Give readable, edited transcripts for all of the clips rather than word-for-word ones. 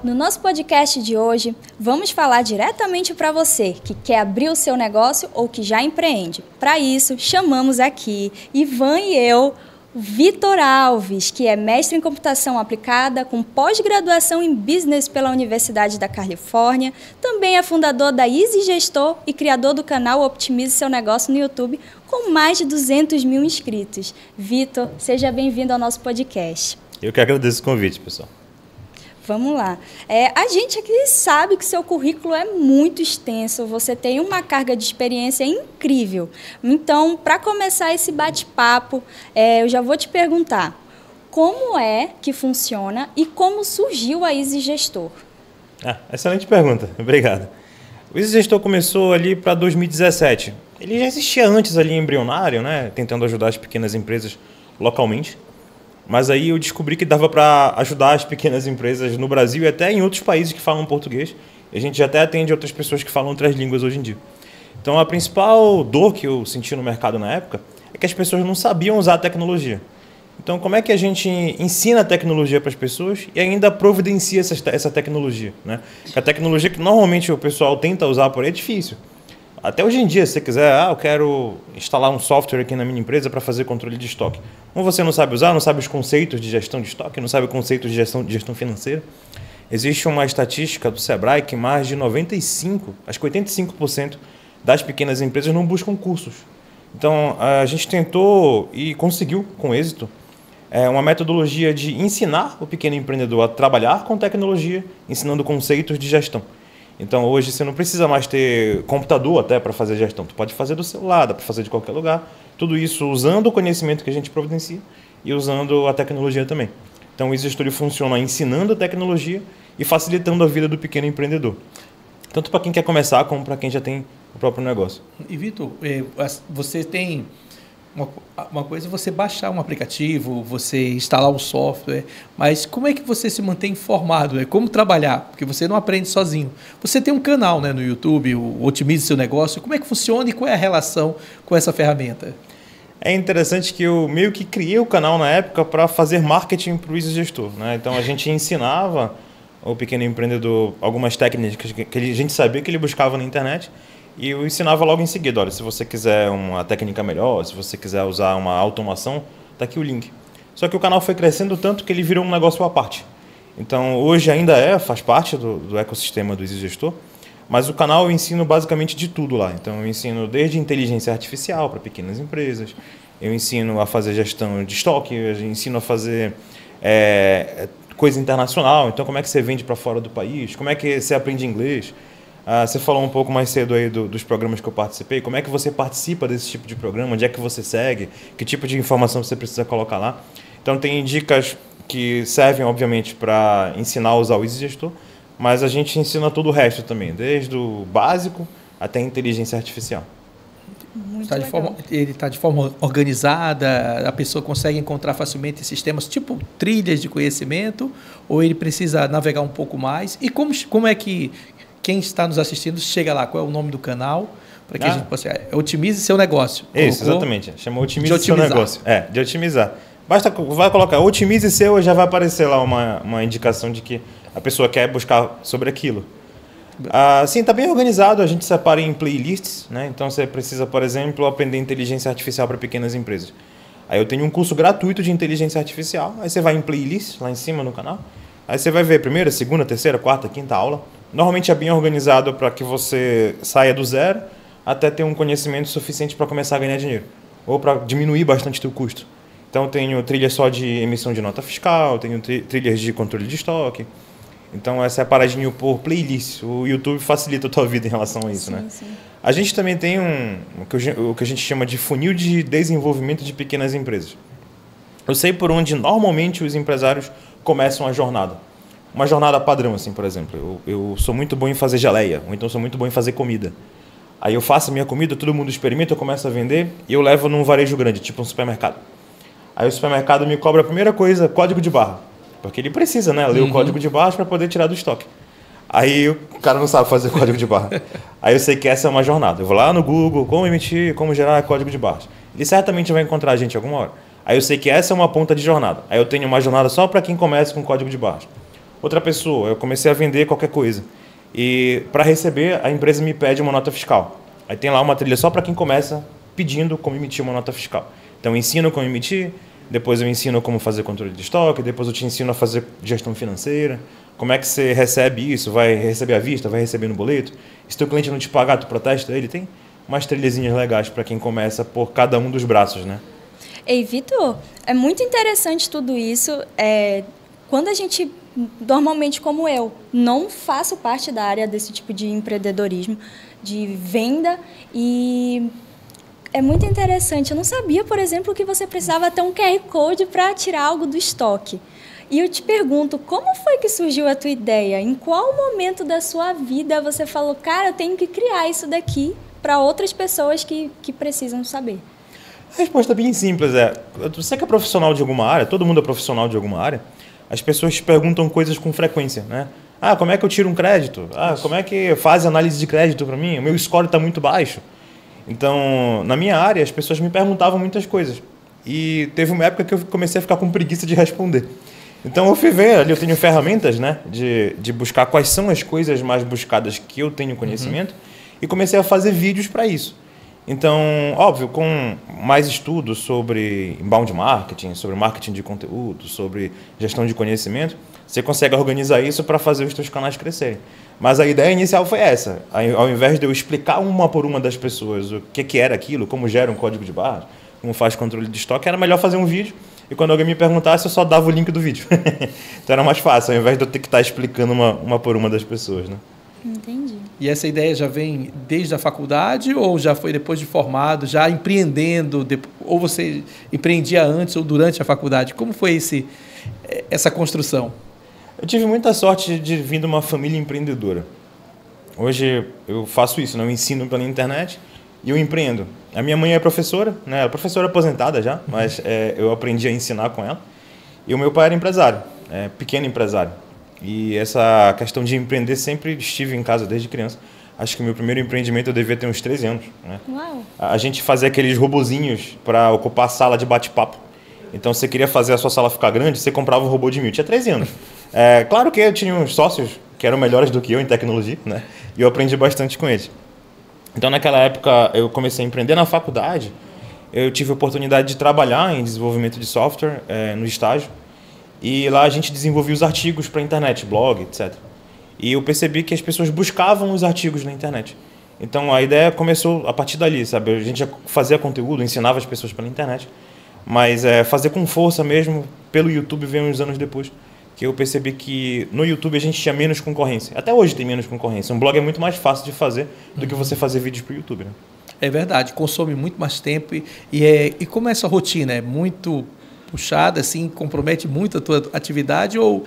No nosso podcast de hoje, vamos falar diretamente para você que quer abrir o seu negócio ou que já empreende. Para isso, chamamos aqui Ivan e eu, Vitor Alves, que é mestre em computação aplicada com pós-graduação em business pela Universidade da Califórnia, também é fundador da Easy Gestor e criador do canal Optimize Seu Negócio no YouTube, com mais de 200 mil inscritos. Vitor, seja bem-vindo ao nosso podcast. Eu que agradeço o convite, pessoal. Vamos lá. A gente aqui sabe que seu currículo é muito extenso, você tem uma carga de experiência incrível. Então, para começar esse bate-papo, eu já vou te perguntar, como é que funciona e como surgiu a Easy Gestor? Excelente pergunta, obrigado. O Easy Gestor começou ali para 2017. Ele já existia antes ali embrionário, né, tentando ajudar as pequenas empresas localmente. Mas aí eu descobri que dava para ajudar as pequenas empresas no Brasil e até em outros países que falam português. E a gente já até atende outras pessoas que falam outras línguas hoje em dia. Então a principal dor que eu senti no mercado na época é que as pessoas não sabiam usar a tecnologia. Então como é que a gente ensina a tecnologia para as pessoas e ainda providencia essa tecnologia, né? Porque a tecnologia que normalmente o pessoal tenta usar por aí é difícil. Até hoje em dia, se você quiser, eu quero instalar um software aqui na minha empresa para fazer controle de estoque. Como você não sabe usar, não sabe os conceitos de gestão de estoque, não sabe o conceito de gestão financeira, existe uma estatística do Sebrae que mais de 95%, acho que 85% das pequenas empresas não buscam cursos. Então, a gente tentou e conseguiu, com êxito, uma metodologia de ensinar o pequeno empreendedor a trabalhar com tecnologia, ensinando conceitos de gestão. Então, hoje você não precisa mais ter computador até para fazer gestão. Tu pode fazer do celular, dá para fazer de qualquer lugar. Tudo isso usando o conhecimento que a gente providencia e usando a tecnologia também. Então, o Easy Gestor funciona ensinando a tecnologia e facilitando a vida do pequeno empreendedor. Tanto para quem quer começar, como para quem já tem o próprio negócio. E, Vitor, você tem... Uma coisa é você baixar um aplicativo, você instalar um software, mas como é que você se mantém informado? Como trabalhar? Porque você não aprende sozinho. Você tem um canal, né, no YouTube, o Otimize Seu Negócio. Como é que funciona e qual é a relação com essa ferramenta? É interessante que eu meio que criei o canal na época para fazer marketing para o Easy Gestor, né? Então a gente ensinava o pequeno empreendedor algumas técnicas que a gente sabia que ele buscava na internet. E eu ensinava logo em seguida, olha, se você quiser uma técnica melhor, se você quiser usar uma automação, tá aqui o link. Só que o canal foi crescendo tanto que ele virou um negócio à parte. Então, hoje ainda faz parte do ecossistema do Easy Gestor, mas o canal eu ensino basicamente de tudo lá. Então, eu ensino desde inteligência artificial para pequenas empresas, eu ensino a fazer gestão de estoque, eu ensino a fazer coisa internacional, então como é que você vende para fora do país, como é que você aprende inglês. Você falou um pouco mais cedo aí dos programas que eu participei. Como é que você participa desse tipo de programa? Onde é que você segue? Que tipo de informação você precisa colocar lá? Então, tem dicas que servem, obviamente, para ensinar a usar o Easy Gestor, mas a gente ensina todo o resto também, desde o básico até a inteligência artificial. Ele está de forma organizada, a pessoa consegue encontrar facilmente sistemas tipo trilhas de conhecimento, ou ele precisa navegar um pouco mais? E como é que quem está nos assistindo chega lá? Qual é o nome do canal? Para que a gente possa... Otimize Seu Negócio. Isso, exatamente. Chama Otimize Seu Negócio. De otimizar. Vai colocar Otimize Seu e já vai aparecer lá uma indicação de que a pessoa quer buscar sobre aquilo. Sim, está bem organizado. A gente separa em playlists, né? Então, você precisa, por exemplo, aprender inteligência artificial para pequenas empresas. Aí eu tenho um curso gratuito de inteligência artificial. Aí você vai em playlist, lá em cima no canal. Aí você vai ver primeira, segunda, terceira, quarta, quinta aula. Normalmente é bem organizado para que você saia do zero até ter um conhecimento suficiente para começar a ganhar dinheiro. Ou para diminuir bastante o teu custo. Então, eu tenho trilhas só de emissão de nota fiscal, tenho trilhas de controle de estoque. Então, essa é a paradinha por playlist. O YouTube facilita a tua vida em relação a isso, sim, né? Sim. A gente também tem o que a gente chama de funil de desenvolvimento de pequenas empresas. Eu sei por onde normalmente os empresários começam a jornada. Uma jornada padrão, assim, por exemplo. Eu sou muito bom em fazer geleia, ou então sou muito bom em fazer comida. Aí eu faço a minha comida, todo mundo experimenta, eu começo a vender e eu levo num varejo grande, tipo um supermercado. Aí o supermercado me cobra a primeira coisa, código de barra. Porque ele precisa, né? Ler o código de barras para poder tirar do estoque. Aí o cara não sabe fazer código de barra. Aí eu sei que essa é uma jornada. Eu vou lá no Google, como emitir, como gerar código de barras. Ele certamente vai encontrar a gente alguma hora. Aí eu sei que essa é uma ponta de jornada. Aí eu tenho uma jornada só para quem começa com código de barras. outra pessoa, eu comecei a vender qualquer coisa. E para receber, a empresa me pede uma nota fiscal. Aí tem lá uma trilha só para quem começa pedindo como emitir uma nota fiscal. Então eu ensino como emitir, depois eu ensino como fazer controle de estoque, depois eu te ensino a fazer gestão financeira, como é que você recebe isso, vai receber à vista, vai receber no boleto. Se teu cliente não te pagar, tu protesta ele. Tem umas trilhazinhas legais para quem começa por cada um dos braços, né? Ei, Vitor, é muito interessante tudo isso. Quando a gente, normalmente como eu, não faço parte da área desse tipo de empreendedorismo, de venda, e é muito interessante. Eu não sabia, por exemplo, que você precisava ter um QR Code para tirar algo do estoque. E eu te pergunto, como foi que surgiu a tua ideia? Em qual momento da sua vida você falou, cara, eu tenho que criar isso daqui para outras pessoas que precisam saber? A resposta é bem simples, você que é profissional de alguma área, todo mundo é profissional de alguma área, as pessoas te perguntam coisas com frequência, né? Ah, como é que eu tiro um crédito? Ah, como é que faz análise de crédito para mim? O meu score está muito baixo. Então, na minha área, as pessoas me perguntavam muitas coisas. E teve uma época que eu comecei a ficar com preguiça de responder. Então, eu fui ver, ali eu tenho ferramentas, né, de buscar quais são as coisas mais buscadas que eu tenho conhecimento, e comecei a fazer vídeos para isso. Então, óbvio, com mais estudos sobre inbound marketing, sobre marketing de conteúdo, sobre gestão de conhecimento, você consegue organizar isso para fazer os seus canais crescerem. Mas a ideia inicial foi essa. Ao invés de eu explicar uma por uma das pessoas o que era aquilo, como gera um código de barras, como faz controle de estoque, era melhor fazer um vídeo e quando alguém me perguntasse, eu só dava o link do vídeo. Então era mais fácil, ao invés de eu ter que estar explicando uma por uma das pessoas, né? Entendi. E essa ideia já vem desde a faculdade ou já foi depois de formado, já empreendendo, ou você empreendia antes ou durante a faculdade? Como foi essa construção? Eu tive muita sorte de vir de uma família empreendedora. Hoje eu faço isso, né? Eu ensino pela internet e eu empreendo. A minha mãe é professora, né? Ela é professora aposentada já, mas eu aprendi a ensinar com ela. E o meu pai era empresário, pequeno empresário. E essa questão de empreender sempre estive em casa desde criança. Acho que o meu primeiro empreendimento eu devia ter uns 13 anos. Né? Uau. A gente fazia aqueles robozinhos para ocupar a sala de bate-papo. Então, você queria fazer a sua sala ficar grande, você comprava um robô de 1000. Tinha 13 anos. Claro que eu tinha uns sócios que eram melhores do que eu em tecnologia, né? E eu aprendi bastante com eles. Então, naquela época, eu comecei a empreender na faculdade. Eu tive a oportunidade de trabalhar em desenvolvimento de software no estágio. E lá a gente desenvolvia os artigos para a internet, blog, etc. E eu percebi que as pessoas buscavam os artigos na internet. Então a ideia começou a partir dali, sabe? A gente já fazia conteúdo, ensinava as pessoas pela internet. Mas fazer com força mesmo, pelo YouTube, veio uns anos depois. Que eu percebi que no YouTube a gente tinha menos concorrência. Até hoje tem menos concorrência. Um blog é muito mais fácil de fazer do que você fazer vídeos para o YouTube, né? É verdade, consome muito mais tempo. E como é essa rotina? É muito puxada, assim, compromete muito a tua atividade ou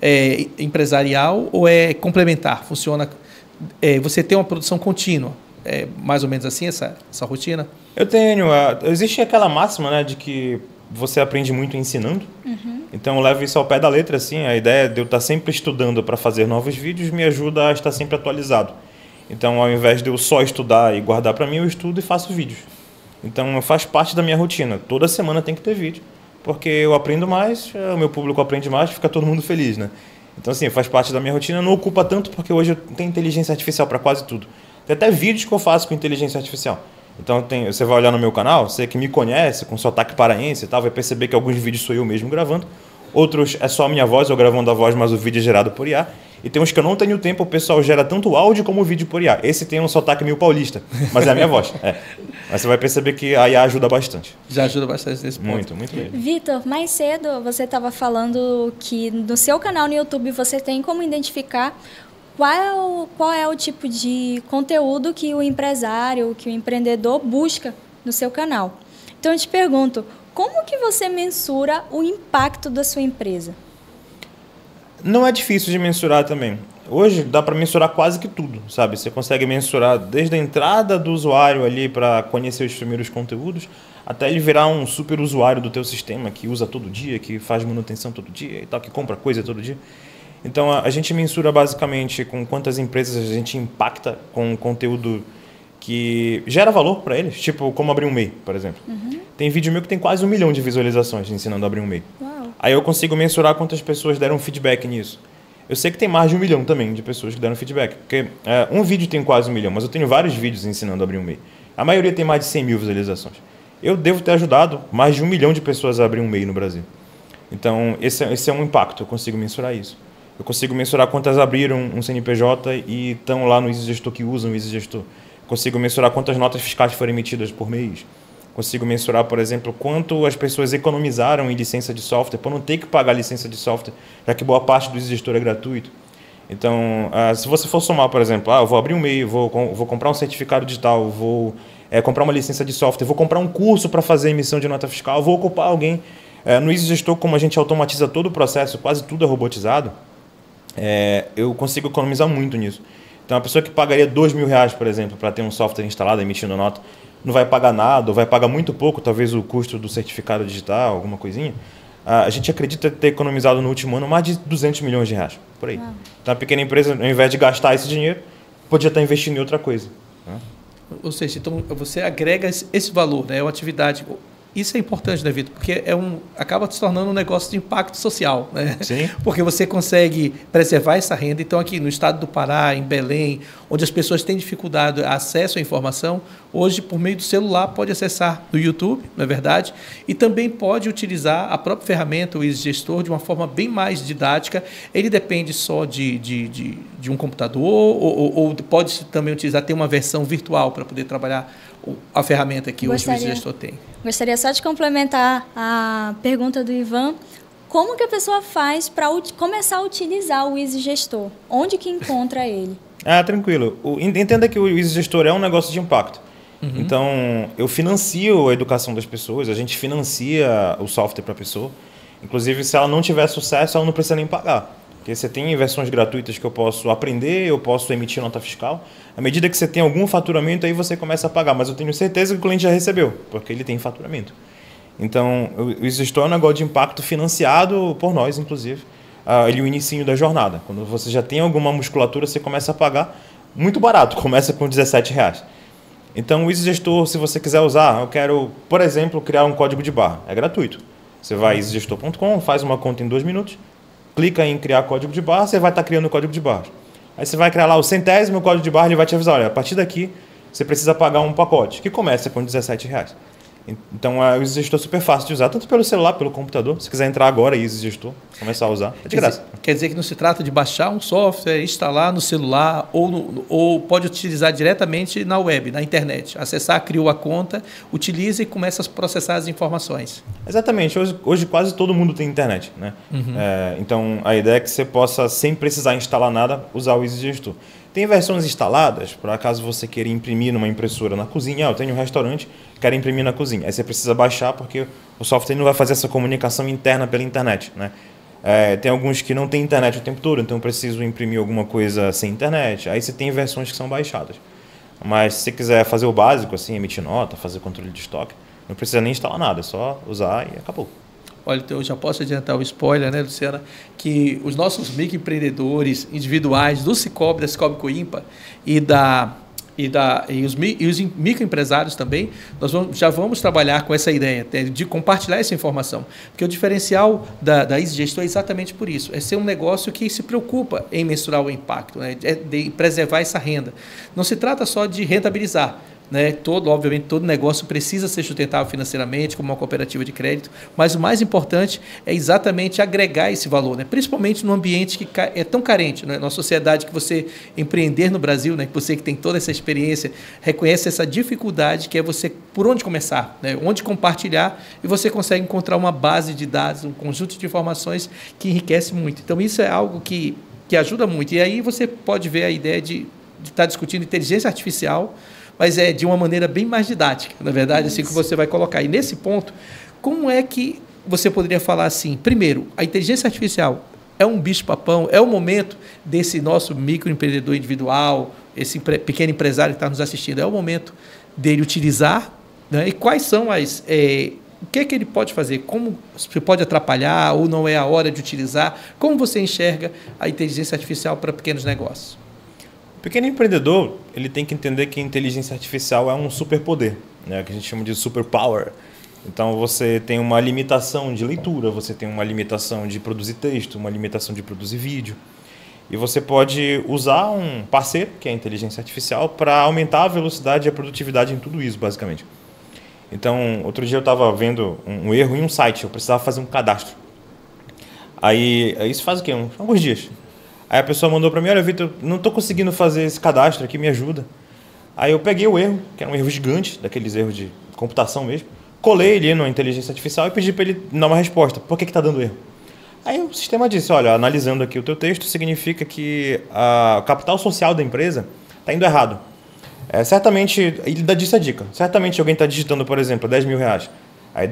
é empresarial ou é complementar? Funciona, você tem uma produção contínua, mais ou menos assim essa rotina? Eu tenho, existe aquela máxima, né, de que você aprende muito ensinando, então eu levo isso ao pé da letra, assim, a ideia de eu estar sempre estudando para fazer novos vídeos me ajuda a estar sempre atualizado. Então, ao invés de eu só estudar e guardar para mim, eu estudo e faço vídeos. Então, faz parte da minha rotina, toda semana tem que ter vídeo. Porque eu aprendo mais, o meu público aprende mais, fica todo mundo feliz, né? Então, assim, faz parte da minha rotina, não ocupa tanto porque hoje eu tenho inteligência artificial para quase tudo. Tem até vídeos que eu faço com inteligência artificial. Então, você vai olhar no meu canal, você que me conhece, com sotaque paraense e tal, vai perceber que alguns vídeos sou eu mesmo gravando. Outros é só a minha voz, eu gravando a voz, mas o vídeo é gerado por IA. E tem uns que eu não tenho tempo, o pessoal gera tanto áudio como vídeo por IA. Esse tem um sotaque meio paulista, mas é a minha voz. Mas você vai perceber que a IA ajuda bastante. Já ajuda bastante nesse ponto. Muito, muito mesmo. Vitor, mais cedo você estava falando que no seu canal no YouTube você tem como identificar qual é o tipo de conteúdo que o empresário, que o empreendedor busca no seu canal. Então eu te pergunto, como que você mensura o impacto da sua empresa? Não é difícil de mensurar também. Hoje dá para mensurar quase que tudo, sabe? Você consegue mensurar desde a entrada do usuário ali para conhecer os primeiros conteúdos, até ele virar um super usuário do teu sistema, que usa todo dia, que faz manutenção todo dia e tal, que compra coisa todo dia. Então a gente mensura basicamente com quantas empresas a gente impacta com conteúdo que gera valor para eles, tipo como abrir um MEI, por exemplo. Tem vídeo meu que tem quase 1 milhão de visualizações ensinando a abrir um MEI. Uau. Aí eu consigo mensurar quantas pessoas deram feedback nisso. Eu sei que tem mais de 1 milhão também de pessoas que deram feedback. Porque um vídeo tem quase 1 milhão, mas eu tenho vários vídeos ensinando a abrir um MEI. A maioria tem mais de 100 mil visualizações. Eu devo ter ajudado mais de 1 milhão de pessoas a abrir um MEI no Brasil. Então, esse é um impacto, eu consigo mensurar isso. Eu consigo mensurar quantas abriram um CNPJ e estão lá no EasyGestor, que usam o EasyGestor. Consigo mensurar quantas notas fiscais foram emitidas por mês. Consigo mensurar, por exemplo, quanto as pessoas economizaram em licença de software para não ter que pagar licença de software, já que boa parte do EasyGestor é gratuito. Então, se você for somar, por exemplo, eu vou abrir um MEI, vou comprar um certificado digital, vou comprar uma licença de software, vou comprar um curso para fazer emissão de nota fiscal, vou ocupar alguém. No EasyGestor, como a gente automatiza todo o processo, quase tudo é robotizado, eu consigo economizar muito nisso. Então, a pessoa que pagaria R$2.000, por exemplo, para ter um software instalado emitindo nota, não vai pagar nada, ou vai pagar muito pouco, talvez o custo do certificado digital, alguma coisinha. A gente acredita ter economizado no último ano mais de R$200 milhões, por aí. Então, a pequena empresa, ao invés de gastar esse dinheiro, podia estar investindo em outra coisa. Né? Ou seja, então você agrega esse valor, né? É uma atividade. Isso é importante, né, Vitor? Porque acaba se tornando um negócio de impacto social, né? Sim. Porque você consegue preservar essa renda. Então, aqui no estado do Pará, em Belém, onde as pessoas têm dificuldade de acesso à informação, hoje, por meio do celular, pode acessar no YouTube, não é verdade? E também pode utilizar a própria ferramenta, o EasyGestor, de uma forma bem mais didática. Ele depende só de um computador ou pode também utilizar, ter uma versão virtual para poder trabalhar a ferramenta que hoje o EasyGestor tem. Gostaria só de complementar a pergunta do Ivan. Como que a pessoa faz para começar a utilizar o EasyGestor? Onde que encontra ele? Tranquilo. Entenda que o EasyGestor é um negócio de impacto. Então, eu financio a educação das pessoas, a gente financia o software para a pessoa. Inclusive, se ela não tiver sucesso, ela não precisa nem pagar. Porque você tem versões gratuitas que eu posso aprender, eu posso emitir nota fiscal. À medida que você tem algum faturamento, aí você começa a pagar. Mas eu tenho certeza que o cliente já recebeu, porque ele tem faturamento. Então, o EasyGestor é um negócio de impacto financiado por nós, inclusive. Ali o inicinho da jornada. Quando você já tem alguma musculatura, você começa a pagar muito barato. Começa com R$17. Então, o EasyGestor, se você quiser usar, eu quero, por exemplo, criar um código de barra. É gratuito. Você vai em easygestor.com, faz uma conta em 2 minutos, clica em criar código de barra, você vai estar criando o código de barra. Aí você vai criar lá o 100º código de barra, ele vai te avisar, olha, a partir daqui você precisa pagar um pacote, que começa com R$17. Então, o EasyGestor é super fácil de usar, tanto pelo celular, pelo computador. Se quiser entrar agora em EasyGestor, começar a usar, é de graça. Quer dizer que não se trata de baixar um software, instalar no celular ou pode utilizar diretamente na web, na internet. Acessar, criou a conta, utiliza e começa a processar as informações. Exatamente. Hoje quase todo mundo tem internet, né? Então, a ideia é que você possa, sem precisar instalar nada, usar o EasyGestor. Tem versões instaladas, por acaso você queira imprimir numa impressora na cozinha. Eu tenho um restaurante, quero imprimir na cozinha. Aí você precisa baixar porque o software não vai fazer essa comunicação interna pela internet, né? Tem alguns que não tem internet o tempo todo, então eu preciso imprimir alguma coisa sem internet. Aí você tem versões que são baixadas. Mas se você quiser fazer o básico, assim, emitir nota, fazer controle de estoque, não precisa nem instalar nada, é só usar e acabou. Olha, eu já posso adiantar o spoiler, né, Luciana, que os nossos microempreendedores individuais do Cicobi, da Cicobi Coimpa e os microempresários também, nós já vamos trabalhar com essa ideia de compartilhar essa informação. Porque o diferencial da EasyGestor é exatamente por isso. É ser um negócio que se preocupa em mensurar o impacto, né, de preservar essa renda. Não se trata só de rentabilizar. Né? Obviamente, todo negócio precisa ser sustentável financeiramente, como uma cooperativa de crédito, mas o mais importante é exatamente agregar esse valor, né? Principalmente no ambiente que é tão carente, né? Na sociedade que você empreender no Brasil, né? Que você que tem toda essa experiência, reconhece essa dificuldade que é você, por onde começar, né? Onde compartilhar, e você consegue encontrar uma base de dados, um conjunto de informações que enriquece muito. Então, isso é algo que ajuda muito. E aí você pode ver a ideia de estar discutindo inteligência artificial, mas é de uma maneira bem mais didática, na verdade, assim que você vai colocar. E nesse ponto, como é que você poderia falar assim? Primeiro, a inteligência artificial é um bicho-papão, é o momento desse nosso microempreendedor individual, esse pequeno empresário que está nos assistindo, é o momento dele utilizar, né? E quais são o que é que ele pode fazer? Como você pode atrapalhar ou não é a hora de utilizar? Como você enxerga a inteligência artificial para pequenos negócios? O pequeno empreendedor, ele tem que entender que a inteligência artificial é um superpoder, né, que a gente chama de superpower. Então, você tem uma limitação de leitura, você tem uma limitação de produzir texto, uma limitação de produzir vídeo. E você pode usar um parceiro, que é a inteligência artificial, para aumentar a velocidade e a produtividade em tudo isso, basicamente. Então, outro dia eu estava vendo um erro em um site, eu precisava fazer um cadastro. Aí isso faz o quê? Alguns dias. Aí a pessoa mandou para mim, olha, Vitor, não estou conseguindo fazer esse cadastro aqui, me ajuda. Aí eu peguei o erro, que era um erro gigante, daqueles erros de computação mesmo, colei ele na inteligência artificial e pedi para ele dar uma resposta. Por que está dando erro? Aí o sistema disse, olha, analisando aqui o teu texto, significa que o capital social da empresa está indo errado. Certamente, ele disse a dica, certamente alguém está digitando, por exemplo, 10 mil reais. Aí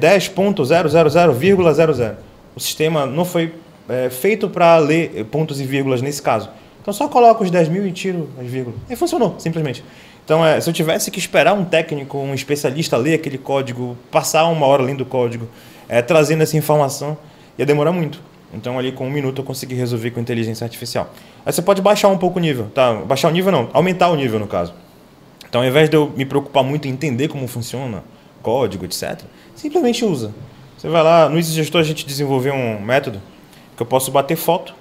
10.000,00. O sistema não foi feito para ler pontos e vírgulas nesse caso. Então só coloca os 10 mil e tiro as vírgulas. E funcionou, simplesmente. Então, se eu tivesse que esperar um técnico, um especialista ler aquele código, passar uma hora lendo o código, trazendo essa informação, ia demorar muito. Então, ali com 1 minuto eu consegui resolver com inteligência artificial. Aí você pode baixar um pouco o nível, tá? Baixar o nível não, aumentar o nível no caso. Então, ao invés de eu me preocupar muito em entender como funciona código, etc., simplesmente usa. Você vai lá, no EasyGestor a gente desenvolveu um método que eu posso bater foto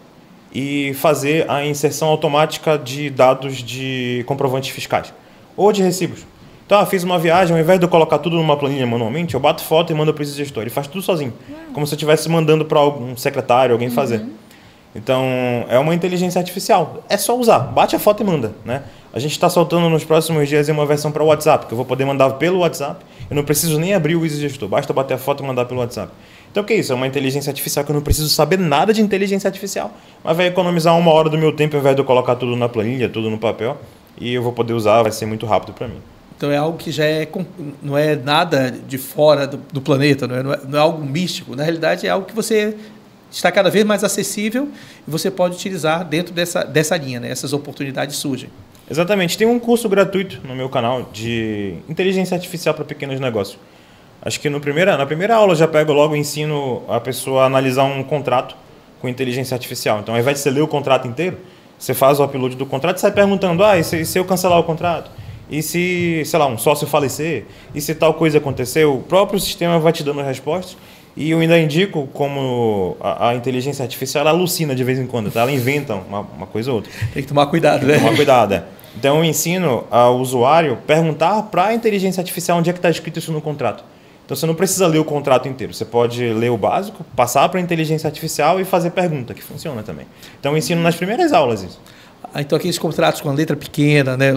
e fazer a inserção automática de dados de comprovantes fiscais ou de recibos. Então, fiz uma viagem, ao invés de eu colocar tudo numa planilha manualmente, eu bato foto e mando para o EasyGestor. Ele faz tudo sozinho, como se eu estivesse mandando para algum secretário, alguém fazer. Então, é uma inteligência artificial. É só usar, bate a foto e manda, né? A gente está soltando nos próximos dias uma versão para o WhatsApp, que eu vou poder mandar pelo WhatsApp. Eu não preciso nem abrir o EasyGestor, basta bater a foto e mandar pelo WhatsApp. Então, o que é isso? É uma inteligência artificial que eu não preciso saber nada de inteligência artificial, mas vai economizar 1 hora do meu tempo ao invés de eu colocar tudo na planilha, tudo no papel, e eu vou poder usar, vai ser muito rápido para mim. Então é algo que já não é nada de fora do planeta, não é algo místico. Na realidade, é algo que você está cada vez mais acessível e você pode utilizar dentro dessa linha, né? Essas oportunidades surgem. Exatamente. Tem um curso gratuito no meu canal de inteligência artificial para pequenos negócios. Acho que na primeira aula eu já pego logo e ensino a pessoa a analisar um contrato com inteligência artificial. Então, ao invés de você ler o contrato inteiro, você faz o upload do contrato e sai perguntando, e se eu cancelar o contrato? E se, sei lá, um sócio falecer? E se tal coisa acontecer? O próprio sistema vai te dando as respostas. E eu ainda indico como a inteligência artificial ela alucina de vez em quando, tá? Ela inventa uma coisa ou outra. Tem que tomar cuidado, né? Tomar cuidado, Então eu ensino ao usuário perguntar para a inteligência artificial onde é que está escrito isso no contrato. Então você não precisa ler o contrato inteiro. Você pode ler o básico, passar para a inteligência artificial e fazer pergunta, que funciona também. Então eu ensino nas primeiras aulas isso. Então, aqueles contratos com a letra pequena, né,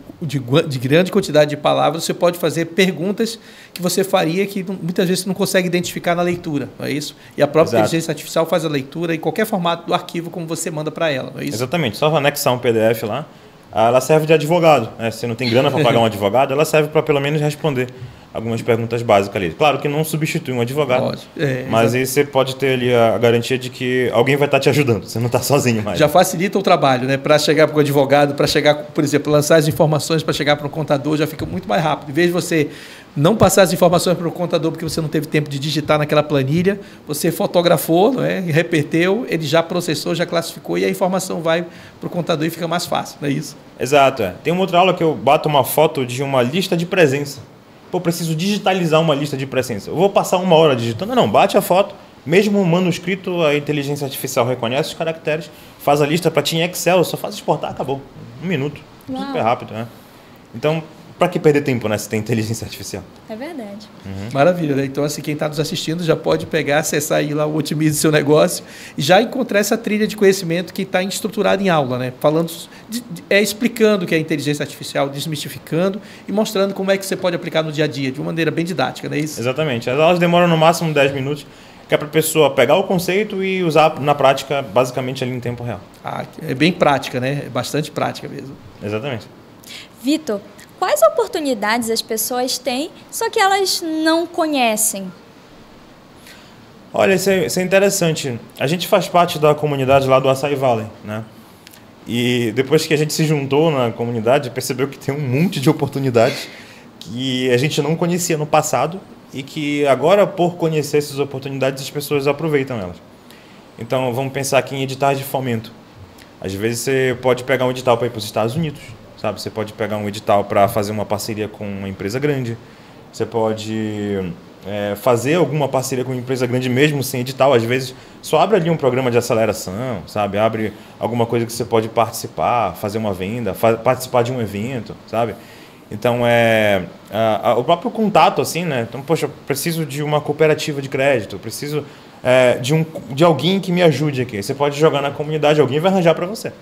de grande quantidade de palavras, você pode fazer perguntas que você faria que muitas vezes você não consegue identificar na leitura, não é isso? E a própria inteligência artificial faz a leitura em qualquer formato do arquivo como você manda para ela, não é isso? Exatamente, só anexar um PDF lá. Ela serve de advogado, né? Se você não tem grana para pagar um advogado, ela serve para pelo menos responder algumas perguntas básicas ali. Claro que não substitui um advogado, mas aí você pode ter ali a garantia de que alguém vai estar te ajudando, você não está sozinho mais. Já facilita o trabalho, né? Para chegar para o advogado, para chegar, por exemplo, lançar as informações para chegar para o contador, já fica muito mais rápido. Em vez de você não passar as informações para o contador porque você não teve tempo de digitar naquela planilha, você fotografou, não é? Reverteu, ele já processou, já classificou e a informação vai para o contador e fica mais fácil, não é isso? Exato. Tem uma outra aula que eu bato uma foto de uma lista de presença. Pô, preciso digitalizar uma lista de presença. Eu vou passar 1 hora digitando? Não, bate a foto. Mesmo o manuscrito, a inteligência artificial reconhece os caracteres, faz a lista para ti em Excel, só faz exportar, acabou. 1 minuto. Uau. Super rápido, né? Então, para que perder tempo, né, se tem inteligência artificial? É verdade. Maravilha, né? Então, assim, quem está nos assistindo já pode pegar, acessar aí lá o Otimize Seu Negócio e já encontrar essa trilha de conhecimento que está estruturada em aula, né? Falando, explicando o que é inteligência artificial, desmistificando e mostrando como é que você pode aplicar no dia a dia, de uma maneira bem didática, não é isso? Exatamente. As aulas demoram no máximo 10 minutos, que é para a pessoa pegar o conceito e usar na prática, basicamente ali em tempo real. É bem prática, né? É bastante prática mesmo. Exatamente. Vitor, quais oportunidades as pessoas têm, só que elas não conhecem? Olha, isso é interessante. A gente faz parte da comunidade lá do Açaí Valley, né? E depois que a gente se juntou na comunidade, percebeu que tem um monte de oportunidades que a gente não conhecia no passado e que agora, por conhecer essas oportunidades, as pessoas aproveitam elas. Então, vamos pensar aqui em editais de fomento. Às vezes você pode pegar um edital para ir para os Estados Unidos, sabe? Você pode pegar um edital para fazer uma parceria com uma empresa grande. Você pode fazer alguma parceria com uma empresa grande mesmo sem edital. Às vezes só abre ali um programa de aceleração, sabe? Abre alguma coisa que você pode participar, fazer uma venda, participar de um evento, sabe? Então, o próprio contato, assim, né? Então, poxa, eu preciso de uma cooperativa de crédito, eu preciso de alguém que me ajude aqui. Você pode jogar na comunidade, alguém vai arranjar para você.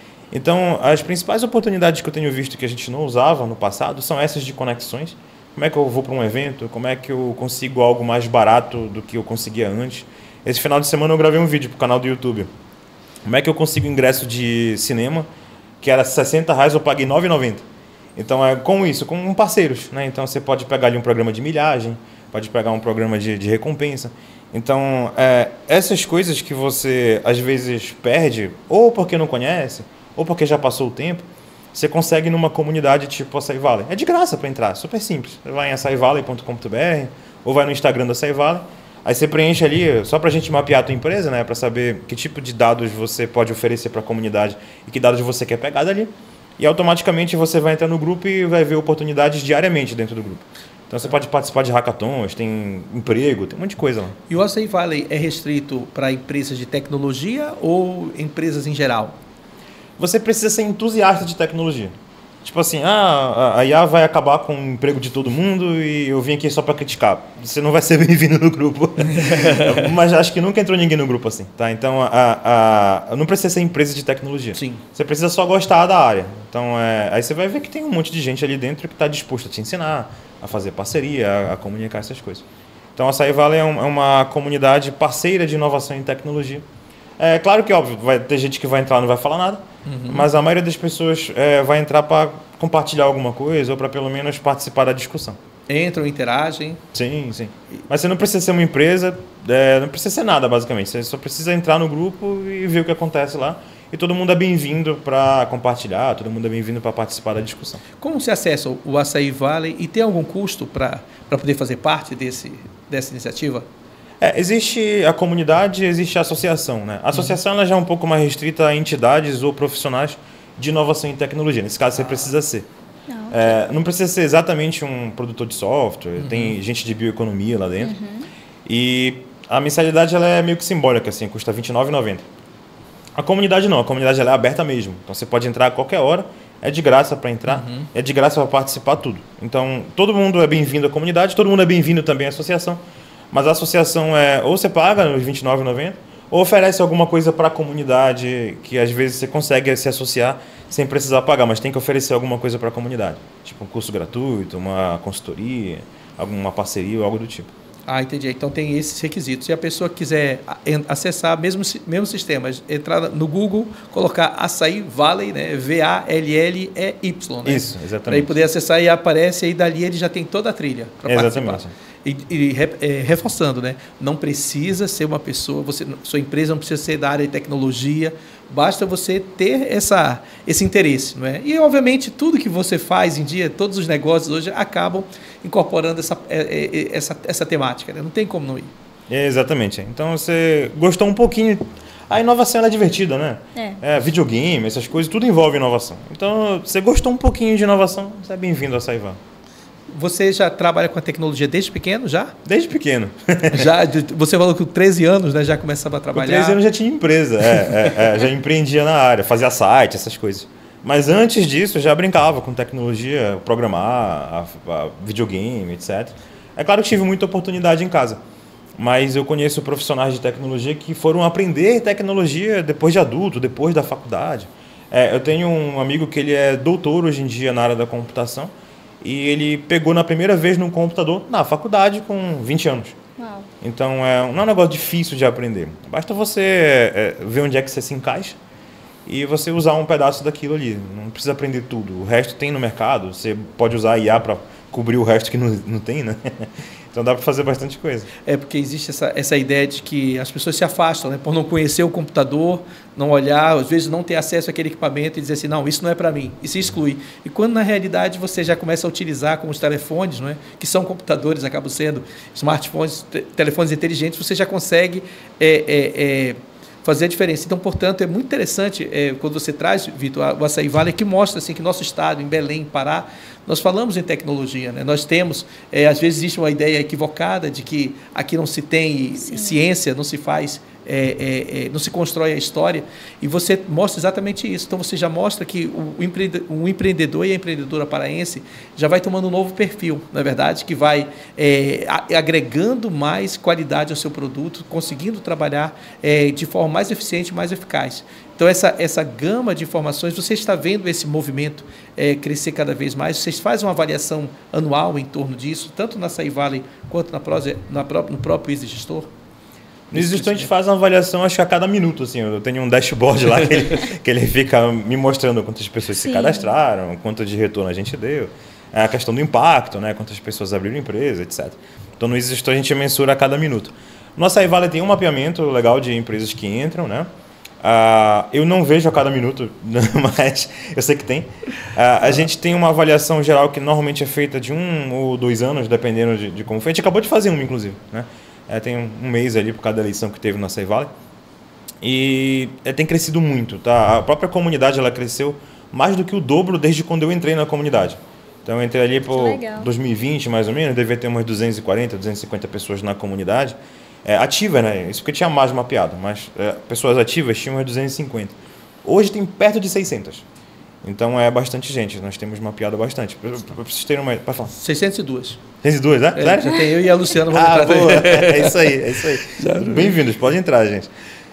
Então, as principais oportunidades que eu tenho visto que a gente não usava no passado são essas de conexões. Como é que eu vou para um evento? Como é que eu consigo algo mais barato do que eu conseguia antes? Esse final de semana eu gravei um vídeo para o canal do YouTube. Como é que eu consigo ingresso de cinema, que era R$60, eu paguei R$9,90. Então, com isso, com parceiros, né? Então, você pode pegar ali um programa de milhagem, pode pegar um programa de recompensa. Então, essas coisas que você, às vezes, perde, ou porque não conhece, ou porque já passou o tempo, você consegue numa comunidade tipo Açaí Valley. É de graça para entrar, super simples. Você vai em açaivalley.com.br ou vai no Instagram do Açaí Valley. Aí você preenche ali, só para a gente mapear a tua empresa, né? Para saber que tipo de dados você pode oferecer para a comunidade e que dados você quer pegar dali. E automaticamente você vai entrar no grupo e vai ver oportunidades diariamente dentro do grupo. Então você pode participar de hackathons, tem emprego, tem um monte de coisa lá. E o Açaí Valley é restrito para empresas de tecnologia ou empresas em geral? Você precisa ser entusiasta de tecnologia. Tipo assim, a IA vai acabar com o emprego de todo mundo e eu vim aqui só para criticar. Você não vai ser bem-vindo no grupo. Mas acho que nunca entrou ninguém no grupo assim, tá? Então, não precisa ser empresa de tecnologia. Sim. Você precisa só gostar da área. Então, aí você vai ver que tem um monte de gente ali dentro que está disposto a te ensinar, a fazer parceria, a comunicar essas coisas. Então, a Açaí Valley é uma comunidade parceira de inovação em tecnologia. É claro que, óbvio, vai ter gente que vai entrar e não vai falar nada, mas a maioria das pessoas vai entrar para compartilhar alguma coisa ou para pelo menos participar da discussão. Entram, interagem. Sim, sim. Mas você não precisa ser uma empresa, não precisa ser nada, basicamente. Você só precisa entrar no grupo e ver o que acontece lá. E todo mundo é bem-vindo para compartilhar, todo mundo é bem-vindo para participar da discussão. Como se acessa o Açaí Valley e tem algum custo para poder fazer parte dessa iniciativa? Existe a comunidade, existe a associação, né? A associação ela já é um pouco mais restrita a entidades ou profissionais de inovação em tecnologia. Nesse caso, você precisa ser. Não precisa ser exatamente um produtor de software, tem gente de bioeconomia lá dentro. E a mensalidade ela é meio que simbólica, assim, custa R$29,90. A comunidade não, a comunidade ela é aberta mesmo. Então você pode entrar a qualquer hora, é de graça para entrar, é de graça para participar tudo. Então todo mundo é bem-vindo à comunidade, todo mundo é bem-vindo também à associação. Mas a associação ou você paga os R$29,90 ou oferece alguma coisa para a comunidade que às vezes você consegue se associar sem precisar pagar, mas tem que oferecer alguma coisa para a comunidade. Tipo um curso gratuito, uma consultoria, alguma parceria ou algo do tipo. Ah, entendi. Então tem esses requisitos. Se a pessoa quiser acessar mesmo sistema, entrar no Google, colocar Açaí Valley, né? VALLEY, né? Isso, exatamente. Para ele poder acessar e aparece, aí dali ele já tem toda a trilha para participar. Exatamente. Reforçando, né? Não precisa ser uma pessoa, sua empresa não precisa ser da área de tecnologia, basta você ter esse interesse, não é? E, obviamente, tudo que você faz em dia, todos os negócios hoje acabam incorporando essa temática, né? Não tem como não ir. Exatamente. Então, você gostou um pouquinho. A inovação ela é divertida, né? Videogame, essas coisas, tudo envolve inovação. Então, você gostou um pouquinho de inovação, você é bem-vindo ao Açaí Valley. Você já trabalha com a tecnologia desde pequeno, já? Desde pequeno. Você falou que com 13 anos, né, já começava a trabalhar? Com 13 anos já tinha empresa, já empreendia na área, fazia site, essas coisas. Mas antes disso, já brincava com tecnologia, programar, videogame, etc. É claro que tive muita oportunidade em casa, mas eu conheço profissionais de tecnologia que foram aprender tecnologia depois de adulto, depois da faculdade. Eu tenho um amigo que ele é doutor hoje em dia na área da computação, e ele pegou na primeira vez num computador na faculdade com 20 anos. Uau. Então, não é um negócio difícil de aprender. Basta você ver onde é que você se encaixa e você usar um pedaço daquilo ali. Não precisa aprender tudo. O resto tem no mercado. Você pode usar a IA para cobrir o resto que não tem, né? Então dá para fazer bastante coisa. Porque existe essa ideia de que as pessoas se afastam, né? Por não conhecer o computador, não olhar, às vezes não ter acesso àquele equipamento e dizer assim, não, isso não é para mim, e se exclui. E quando na realidade você já começa a utilizar como os telefones, não é? Que são computadores, acabam sendo smartphones, telefones inteligentes, você já consegue fazer a diferença. Então, portanto, é muito interessante quando você traz, Vitor, o Açaí Vale, que mostra assim, que nosso estado, em Belém, Pará, nós falamos em tecnologia, né? Nós temos, às vezes existe uma ideia equivocada de que aqui não se tem ciência, não se faz, não se constrói a história, e você mostra exatamente isso. Então, você já mostra que o empreendedor e a empreendedora paraense já vai tomando um novo perfil, na verdade, que vai agregando mais qualidade ao seu produto, conseguindo trabalhar de forma mais eficiente e mais eficaz. Então, essa gama de informações, você está vendo esse movimento crescer cada vez mais, vocês fazem uma avaliação anual em torno disso, tanto na Açaí Vale quanto no próprio Easy Gestor? No Easy Gestor a gente faz uma avaliação, acho que a cada minuto. Assim, eu tenho um dashboard lá que ele fica me mostrando quantas pessoas se cadastraram, quanto de retorno a gente deu, a questão do impacto, né, quantas pessoas abriram empresa, etc. Então, no Easy Gestor a gente mensura a cada minuto. No Açaí Vale tem um mapeamento legal de empresas que entram, né? Eu não vejo a cada minuto, mas eu sei que tem. A gente tem uma avaliação geral que normalmente é feita de 1 ou 2 anos, dependendo de como foi. A gente acabou de fazer uma, inclusive, né? Tem um mês ali por cada eleição que teve no Açaí Vale. E tem crescido muito, tá? A própria comunidade ela cresceu mais do que o dobro desde quando eu entrei na comunidade. Então eu entrei ali por 2020, mais ou menos, devia ter umas 240, 250 pessoas na comunidade. Ativa, né? Isso porque tinha mais mapeado, mas pessoas ativas tinham umas 250. Hoje tem perto de 600. Então é bastante gente, nós temos mapeado bastante. Para vocês terem uma... Pode falar. 602. 602, né? Sério? Já tem eu e a Luciana. Boa. É isso aí. Bem-vindos, pode entrar, gente.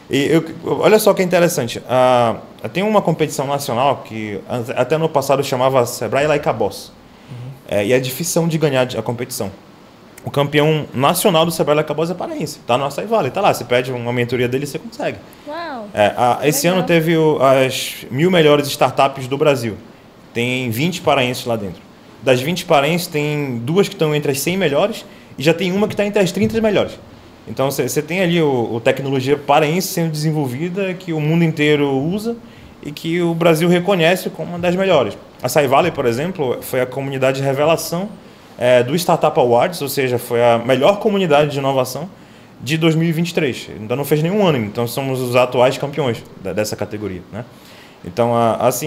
Olha só que interessante. Tem uma competição nacional que até no passado chamava Sebrae Like a Boss. E é difícil de ganhar a competição. O campeão nacional do Sebrae Like a Boss é paraense. Está no Açaí Vale, está lá. Você pede uma mentoria dele e você consegue. Uau! Esse ano teve as 1000 melhores startups do Brasil. Tem 20 paraenses lá dentro. Das 20 paraenses, tem 2 que estão entre as 100 melhores e já tem uma que está entre as 30 melhores. Então, você tem ali o tecnologia paraense sendo desenvolvida, que o mundo inteiro usa e que o Brasil reconhece como uma das melhores. A Açaí Vale, por exemplo, foi a comunidade de revelação do Startup Awards, ou seja, foi a melhor comunidade de inovação de 2023. Ainda não fez nenhum ano, então somos os atuais campeões dessa categoria, né? Então, assim,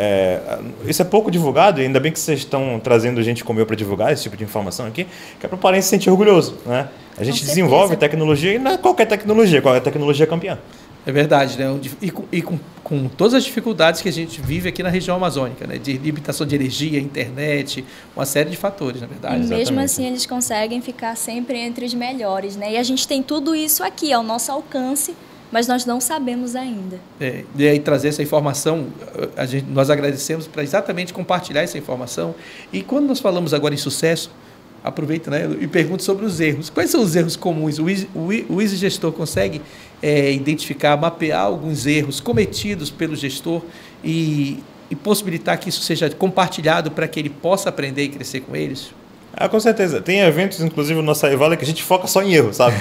isso é pouco divulgado, e ainda bem que vocês estão trazendo gente como eu para divulgar esse tipo de informação aqui, que é para o paraense se sentir orgulhoso, né? A gente desenvolve tecnologia, e não é qualquer tecnologia campeã. É verdade, né? E com todas as dificuldades que a gente vive aqui na região amazônica, né? De limitação de energia, internet, uma série de fatores, na verdade. E mesmo assim eles conseguem ficar sempre entre os melhores, né? E a gente tem tudo isso aqui ao nosso alcance, mas nós não sabemos ainda. E aí trazer essa informação, nós agradecemos para exatamente compartilhar essa informação. E quando nós falamos agora em sucesso, aproveita, né, e pergunta sobre os erros. Quais são os erros comuns? O Easy Gestor consegue identificar, mapear alguns erros cometidos pelo gestor e possibilitar que isso seja compartilhado para que ele possa aprender e crescer com eles? Com certeza. Tem eventos, inclusive, no Açaí Vale, que a gente foca só em erro, sabe?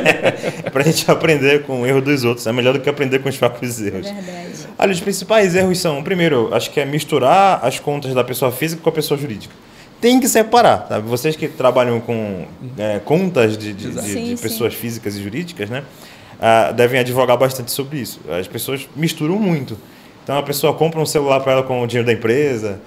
É para a gente aprender com o erro dos outros. É melhor do que aprender com os próprios erros. É verdade. Olha, os principais erros são, primeiro, acho que é misturar as contas da pessoa física com a pessoa jurídica. Tem que separar, sabe? Vocês que trabalham com contas de pessoas físicas e jurídicas, né? Devem advogar bastante sobre isso. As pessoas misturam muito. Então, a pessoa compra um celular para ela com o dinheiro da empresa,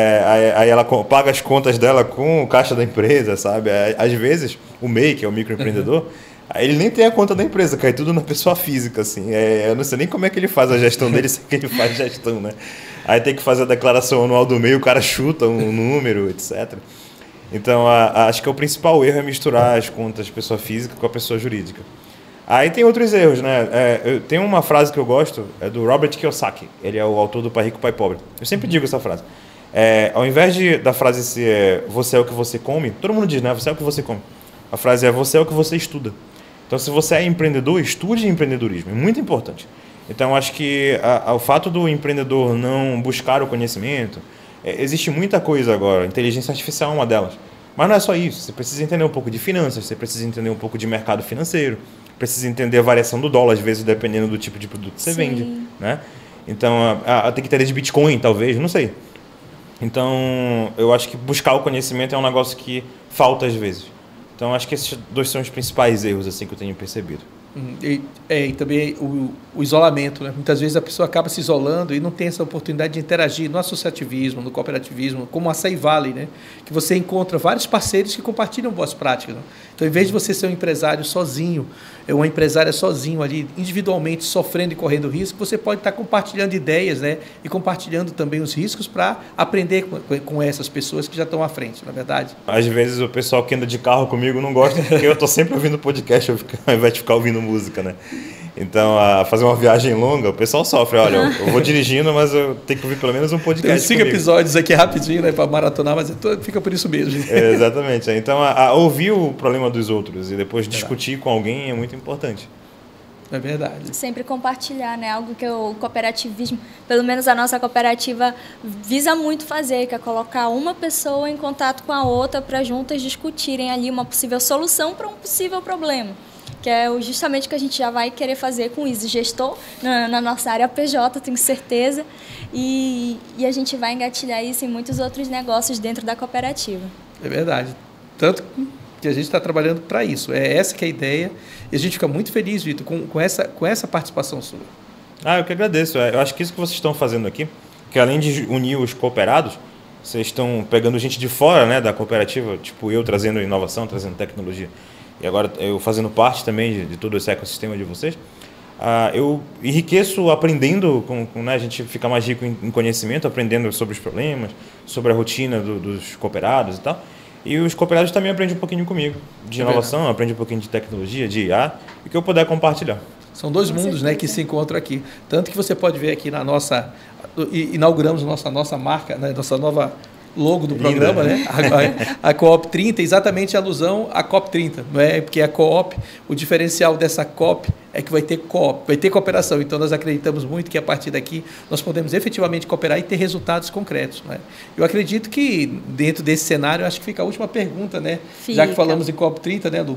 aí ela paga as contas dela com o caixa da empresa, sabe? Às vezes, o MEI, que é o microempreendedor, ele nem tem a conta da empresa, cai tudo na pessoa física, assim. Eu não sei nem como é que ele faz a gestão dele, sei que ele faz gestão, né? Aí tem que fazer a declaração anual do MEI, o cara chuta um número, etc. Então, acho que o principal erro é misturar as contas de pessoa física com a pessoa jurídica. Aí tem outros erros, né? Tem uma frase que eu gosto, é do Robert Kiyosaki. Ele é o autor do Pai Rico, Pai Pobre. Eu sempre digo essa frase. Ao invés da frase ser você é o que você come, todo mundo diz, né? Você é o que você come. A frase é você é o que você estuda. Então, se você é empreendedor, estude empreendedorismo. É muito importante. Então, acho que o fato do empreendedor não buscar o conhecimento, existe muita coisa agora. Inteligência artificial é uma delas. Mas não é só isso. Você precisa entender um pouco de finanças, você precisa entender um pouco de mercado financeiro, precisa entender a variação do dólar, às vezes, dependendo do tipo de produto que você vende, né? Então, tem que entender de Bitcoin, talvez, não sei. Então, eu acho que buscar o conhecimento é um negócio que falta às vezes. Então, acho que esses dois são os principais erros assim, que eu tenho percebido. E também o isolamento, né? Muitas vezes a pessoa acaba se isolando e não tem essa oportunidade de interagir no associativismo, no cooperativismo, como a Açaí Valley, né? Que você encontra vários parceiros que compartilham boas práticas. Né? Então, em vez de você ser um empresário sozinho, uma empresária sozinho ali, individualmente sofrendo e correndo risco, você pode estar compartilhando ideias, né? E compartilhando também os riscos para aprender com essas pessoas que já estão à frente, na verdade. Às vezes o pessoal que anda de carro comigo não gosta, porque eu estou sempre ouvindo podcast ao invés de ficar ouvindo música, né? Então, a fazer uma viagem longa, o pessoal sofre. Olha, eu vou dirigindo, mas eu tenho que ouvir pelo menos um podcast. Tem 5 episódios aqui rapidinho, né, para maratonar, mas fica por isso mesmo. Exatamente. Então, ouvir o problema dos outros e depois discutir com alguém é muito importante. É verdade. Sempre compartilhar, né? Algo que o cooperativismo, pelo menos a nossa cooperativa, visa muito fazer, que é colocar uma pessoa em contato com a outra para juntas discutirem ali uma possível solução para um possível problema. Que é justamente o que a gente já vai querer fazer com o Easy Gestor, na nossa área PJ, tenho certeza. E a gente vai engatilhar isso em muitos outros negócios dentro da cooperativa. É verdade. Tanto que a gente está trabalhando para isso. É essa que é a ideia. E a gente fica muito feliz, Vitor, com essa participação sua. Eu que agradeço. Eu acho que isso que vocês estão fazendo aqui, que além de unir os cooperados, vocês estão pegando gente de fora, né, da cooperativa, tipo eu trazendo inovação, trazendo tecnologia. E agora eu fazendo parte também de todo esse ecossistema de vocês, eu enriqueço aprendendo, né, a gente fica mais rico em conhecimento, aprendendo sobre os problemas, sobre a rotina dos cooperados e tal. E os cooperados também aprendem um pouquinho comigo, de inovação, aprendem um pouquinho de tecnologia, de IA, e que eu puder compartilhar. São dois mundos, né, que se encontram aqui. Tanto que você pode ver aqui na nossa... Inauguramos nossa marca, né, nossa nova logo do programa, né? A Coop 30, exatamente a alusão à Coop 30, não é? Porque a Coop, o diferencial dessa Coop é que vai ter Coop, vai ter cooperação. Então nós acreditamos muito que a partir daqui nós podemos efetivamente cooperar e ter resultados concretos, né? Eu acredito que dentro desse cenário, acho que fica a última pergunta, né? Já que falamos em Coop 30, né, Lu?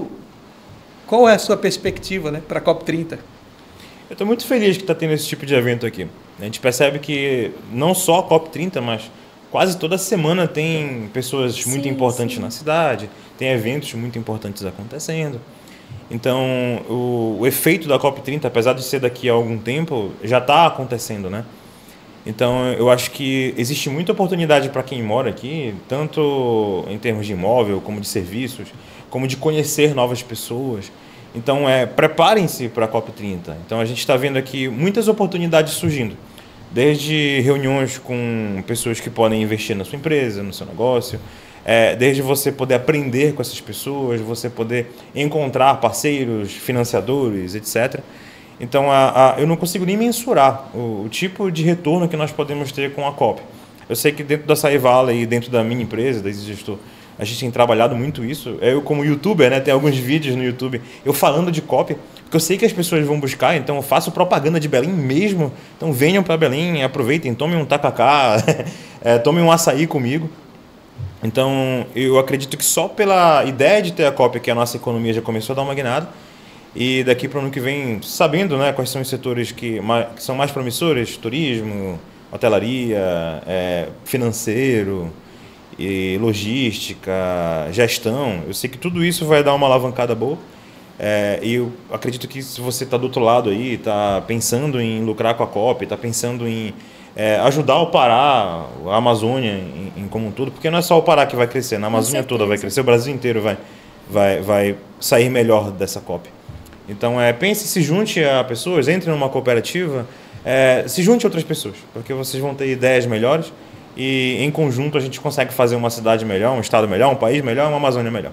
Qual é a sua perspectiva, né, para a Coop 30? Eu estou muito feliz que está tendo esse tipo de evento aqui. A gente percebe que não só a Coop 30, mas quase toda semana tem pessoas muito importantes na cidade, tem eventos muito importantes acontecendo. Então, o efeito da Coop 30, apesar de ser daqui a algum tempo, já está acontecendo, né? Então, eu acho que existe muita oportunidade para quem mora aqui, tanto em termos de imóvel, como de serviços, como de conhecer novas pessoas. Então, preparem-se para a Coop 30. Então, a gente está vendo aqui muitas oportunidades surgindo. Desde reuniões com pessoas que podem investir na sua empresa, no seu negócio, desde você poder aprender com essas pessoas, você poder encontrar parceiros, financiadores, etc. Então, eu não consigo nem mensurar o tipo de retorno que nós podemos ter com a Coop. Eu sei que dentro da Açaí Valley e dentro da minha empresa, da Easy Gestor, a gente tem trabalhado muito isso. Eu, como youtuber, né, tem alguns vídeos no YouTube, eu falando de Coop, porque eu sei que as pessoas vão buscar, então eu faço propaganda de Belém mesmo. Então venham para Belém, aproveitem, tomem um tacacá, tomem um açaí comigo. Então eu acredito que só pela ideia de ter a Coop, que a nossa economia já começou a dar uma guinada, e daqui para o ano que vem, sabendo, né, quais são os setores que são mais promissores, turismo, hotelaria, financeiro, e logística, gestão, eu sei que tudo isso vai dar uma alavancada boa. E eu acredito que se você está do outro lado aí, está pensando em lucrar com a Coop, está pensando em ajudar o Pará, a Amazônia em como um todo, porque não é só o Pará que vai crescer, na Amazônia toda vai crescer, o Brasil inteiro vai sair melhor dessa Coop. Então, pense, se junte a pessoas, entre numa cooperativa, se junte a outras pessoas, porque vocês vão ter ideias melhores e em conjunto a gente consegue fazer uma cidade melhor, um estado melhor, um país melhor, uma Amazônia melhor.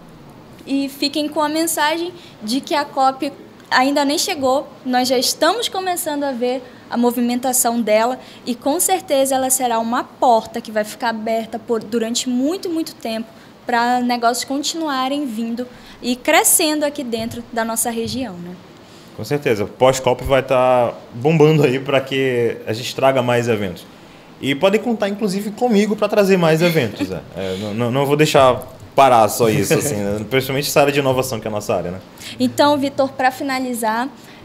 E fiquem com a mensagem de que a Coop ainda nem chegou, nós já estamos começando a ver a movimentação dela e com certeza ela será uma porta que vai ficar aberta durante muito, muito tempo para negócios continuarem vindo e crescendo aqui dentro da nossa região, né? Com certeza, pós-Coop vai estar bombando aí para que a gente traga mais eventos. E podem contar, inclusive, comigo para trazer mais eventos. Não vou deixar parar só isso, assim, né? Principalmente essa área de inovação, que é a nossa área, né? Então, Vitor, para finalizar,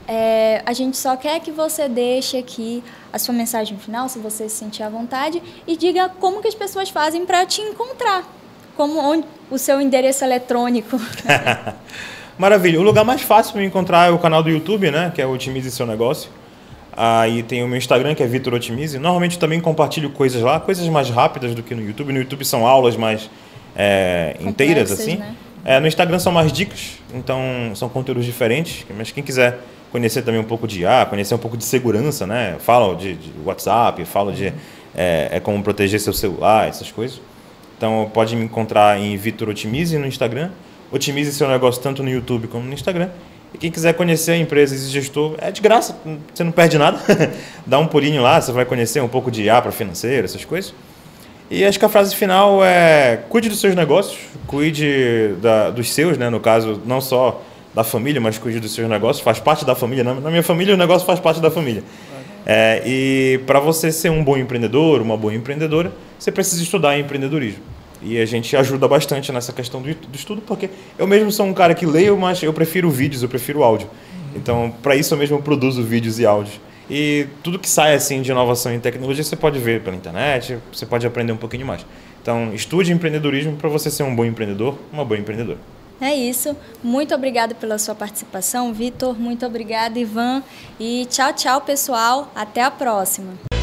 a gente só quer que você deixe aqui a sua mensagem final, se você se sentir à vontade, e diga como que as pessoas fazem para te encontrar, onde o seu endereço eletrônico. Maravilha. O lugar mais fácil para me encontrar é o canal do YouTube, né? Que é Otimize Seu Negócio. Aí tem o meu Instagram, que é Vitor Otimize. Normalmente também compartilho coisas lá, coisas mais rápidas do que no YouTube. No YouTube são aulas mais inteiras, assim. Né? No Instagram são mais dicas, então são conteúdos diferentes. Mas quem quiser conhecer também um pouco de IA, conhecer um pouco de segurança, né? Falo de WhatsApp, falo de como proteger seu celular, essas coisas. Então pode me encontrar em Vitor Otimize no Instagram. Otimize seu negócio tanto no YouTube como no Instagram. E quem quiser conhecer a empresa e gestor, é de graça, você não perde nada. Dá um pulinho lá, você vai conhecer um pouco de IA para financeiro, essas coisas. E acho que a frase final é: cuide dos seus negócios, cuide dos seus, né? No caso, não só da família, mas cuide dos seus negócios, faz parte da família. Na minha família, o negócio faz parte da família. E para você ser um bom empreendedor, uma boa empreendedora, você precisa estudar empreendedorismo. E a gente ajuda bastante nessa questão do estudo, porque eu mesmo sou um cara que leio, mas eu prefiro vídeos, eu prefiro áudio. Então, para isso eu mesmo produzo vídeos e áudios. E tudo que sai assim de inovação em tecnologia, você pode ver pela internet, você pode aprender um pouquinho mais. Então, estude empreendedorismo para você ser um bom empreendedor, uma boa empreendedora. É isso. Muito obrigada pela sua participação, Vitor. Muito obrigada, Ivan. E tchau, tchau, pessoal. Até a próxima.